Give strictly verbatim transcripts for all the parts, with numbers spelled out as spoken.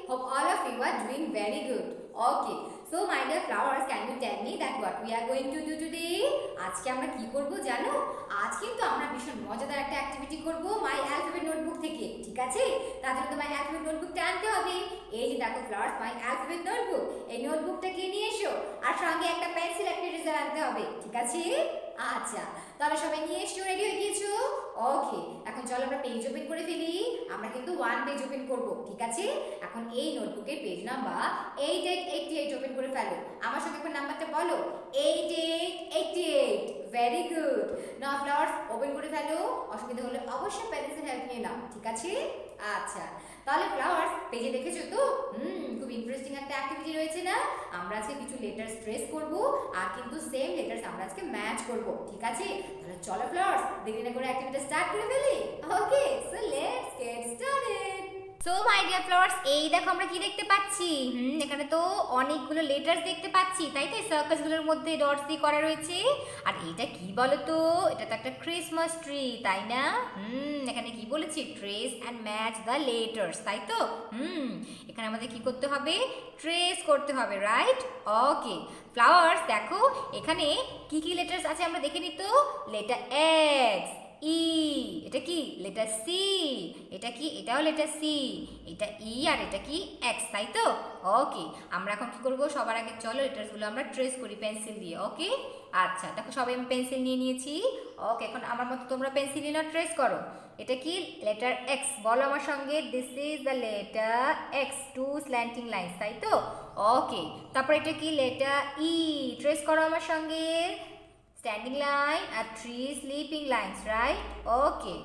Hope all of you are doing very good. Okay. So my dear flowers, can you tell me that what we are going to do today? আজকে আমরা কি করব জানো? আজ কিন্তু আমরা ভীষণ মজাদার একটা অ্যাক্টিভিটি করব মাই অ্যালফাবেট নোটবুক থেকে। ঠিক আছে? তার জন্য তোমার অ্যালফাবেট নোটবুকটা আনতে হবে। এই যে দেখো ফ্লাওয়ার্স, মাই অ্যালফাবেট নোটবুক। এই নোটবুকটাকে নিয়ে এসো আর সঙ্গে একটা পেন্সিল একটা ইরেজার আনতে হবে। ঠিক আছে? আচ্ছা, তাহলে সবাই নিয়ে এসো, রেডি হয়ে গিয়েছো? ওকে, এখন চলো আমরা পেজ ওপেন করে ফেলি। আমরা কিন্তু ওয়ান পেজ ওপেন করব। ঠিক আছে? এখন এই নোটবুকের page number eight eight eighty eight open করে ফেলো। আমার সঙ্গে এখন নাম্বারটা বলো, eight eight eighty eight. Very good. Now flowers, open করে ফেলো। অসুবিধা হলে অবশ্যই প্যারেন্টসের হেল্প নিয়ে নাও। ঠিক আছে? আচ্ছা, তাহলে ফ্লাওয়ার্স পেজে দেখেছো তো? হুম, খুব ইন্টারেস্টিং একটা অ্যাক্টিভিটি রয়েছে না? আমরা আজকে কিছু লেটার্স ট্রেস করব আর কিন্তু সেম লেটার্স আমরা আজকে ম্যাচ করব। ঠিক আছে? তাহলে চলো ফ্লাওয়ার্স, দেরি না করে অ্যাক্টিভিটি স্টার্ট করে ফেলি। Okay, so let's get started. So my dear flowers, এই দেখো আমরা কি দেখতে পাচ্ছি। হুম, এখানে তো অনেকগুলো লেটার্স দেখতে পাচ্ছি, তাই তো? সার্কেলসগুলোর মধ্যে ডটস দিয়ে করা রয়েছে। আর এটা কি বলো তো? এটা তো একটা ক্রিসমাস ট্রি, তাই না? হুম, এখানে কি বলেছি? Trace and match the letters, তাই তো? হুম, এখানে আমাদের কি করতে হবে? ট্রেস করতে হবে, রাইট? ওকে ফ্লাওয়ার্স, দেখো এখানে কি কি লেটার্স আছে আমরা দেখে নিই তো। লেটার এক্স, ই, এটা কি? লেটার সি, এটা কি? এটাও লেটার সি, এটা ই আর এটা কি? এক্স, তাই তো? ওকে, আমরা এখন কি করব? সবার আগে চলো লেটার্সগুলো আমরা ট্রেস করি পেন্সিল দিয়ে। ওকে, আচ্ছা দেখো সবাই আমি পেন্সিল নিয়ে নিয়েছি। ওকে, এখন আমার মতো তোমরা পেন্সিল নিয়ে না ট্রেস করো। এটা কি? Letter X. বলো আমার সঙ্গে, this is the letter X, two slanting lines, তাই তো? ওকে, তারপর এটা কি? লেটার ই। ট্রেস করো আমার সঙ্গে, স্ট্যান্ডিং লাইন আর three sleeping lines, right? Okay,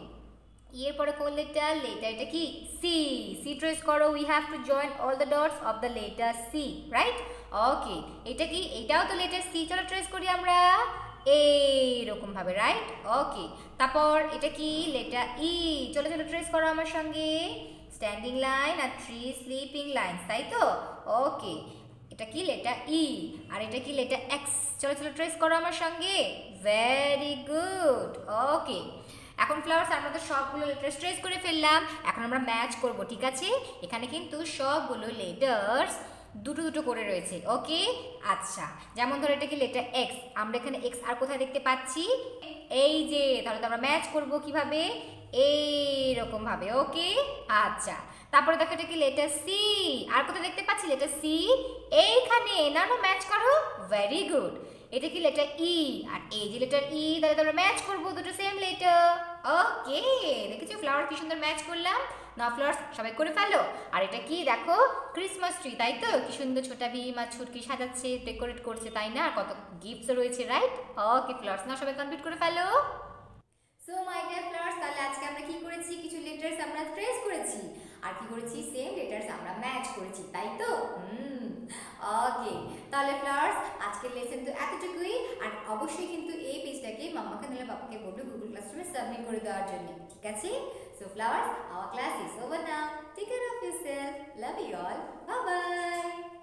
এরপরে কোন লেটার? লেটার এটা কি? সি। সি ট্রেস করো। We have to join all the dots of the letter C, right? Okay, এটা কি? এটাও তো লেটার সি। চলো ট্রেস করি আমরা এইরকম ভাবে, রাইট? ওকে, তারপর এটা কি? Letter E. চলো চলো ট্রেস করো আমার সঙ্গে, স্ট্যান্ডিং লাইন আর থ্রি স্লিপিং লাইনস, তাই তো? ওকে, এটা কি? লেটার ই। আর এটা কি? Letter X. চলো চলো ট্রেস করো আমার সঙ্গে। Very good. ওকে, এখন ফ্লাওয়ার্স আমরা তো সবগুলো লেটার্স ট্রেস করে ফেললাম। এখন আমরা ম্যাচ করব। ঠিক আছে? এখানে কিন্তু সবগুলো লেটার্স দুটো দুটো করে রয়েছে। ওকে, আচ্ছা, যেমন ধরো এটা কি? Letter X. আমরা এখানে এক্স আর কোথায় দেখতে পাচ্ছি? এই যে, তাহলে তো আমরা ম্যাচ করব কিভাবে? এইরকম ভাবে। ওকে, আচ্ছা, তারপরে দেখো এটা কি? Letter C. আর কোথায় দেখতে পাচ্ছি? লেটার সি এইখানে। না না, ম্যাচ করো। Very good. এটা কি? লেটার ই। আর এই যে লেটার ই, তাহলে তোমরা ম্যাচ করবো দুটো সেম লেটার। ওকে, দেখেছো ফ্লাওয়ার কি সুন্দর ম্যাচ করলাম না? ফ্লাওয়ার্স সবাই করে ফেলো। আর এটা কি? দেখো ক্রিসমাস ট্রি, তাই তো? কি সুন্দর ছোটা ভীম আর ছুটকি সাজাচ্ছে, ডেকোরেট করছে, তাই না? আর কত গিফটস রয়েছে, রাইট? ওকে ফ্লাওয়ার্স, না সবাই কমপ্লিট করে ফেলো। সো মাই ডিয়ার ফ্লাওয়ার্স, তাহলে আজকে আমরা কি করেছি? কিছু লেটার্স আমরা ট্রেস করেছি আর কি করেছি? সেম লেটার্স আমরা ম্যাচ করেছি, তাই তো? হুম, ওকে, তাহলে ফ্লাওয়ার্স আজকের লেসন তো এতটুকুই। আর অবশ্যই কিন্তু এই পেজটাকে মাম্মাকে নাহলে পাপাকে বলবে গুগল ক্লাসরুমে সাবমিট করে দেওয়ার জন্য। ঠিক আছে? So flowers, our class is over now. Take care of yourself. Love you all. Bye by.